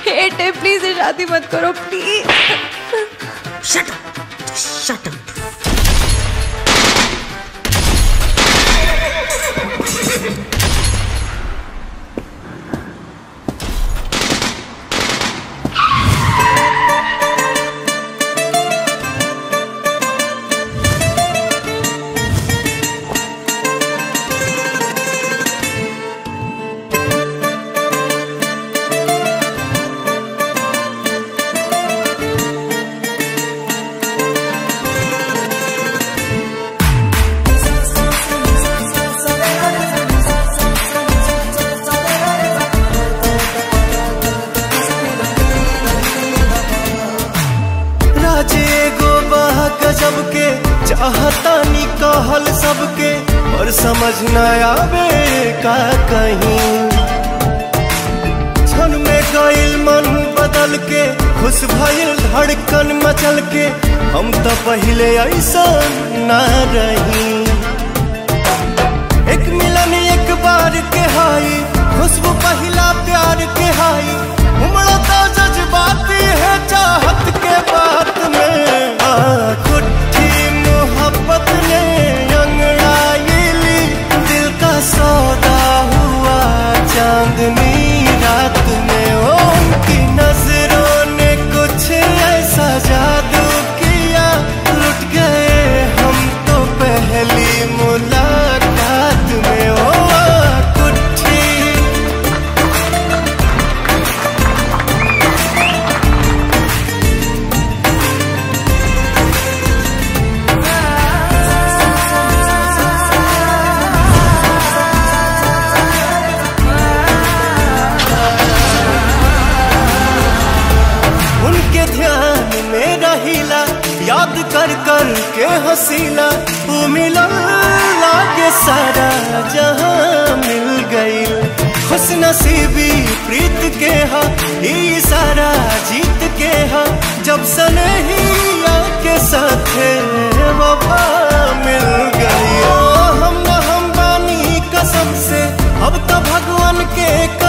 Hate है, please ये शादी मत करो please. Shut up, shut up. सबके चाहता नी कहल सबके और समझ न आवे का कहीं। क्षण में गइल मन बदल के खुश भइल धड़कन मचल के हम तो पहले ऐसा न रही। एक मिलन एक बार के हाई खुशबू पहला प्यार के हाई उमड़ा तो जज्बात है चाहत के बात में खुट्टी मोहब्बत ने अंगड़ाई ली दिल का सौदा हुआ चांदनी रात में। उनकी नजरों ने कुछ ऐसा जादू किया लुट गए हम तो पहली मुलाकात में। ओ कुट्टी याद कर कर के हसीला वो मिलन लागे सारा जहां मिल गई। खुश नसीबी प्रीत के हा ई सारा जीत के हा जब सनहिया के साथ वफा मिल गई। ओ हम बानी कसम से अब तो भगवान के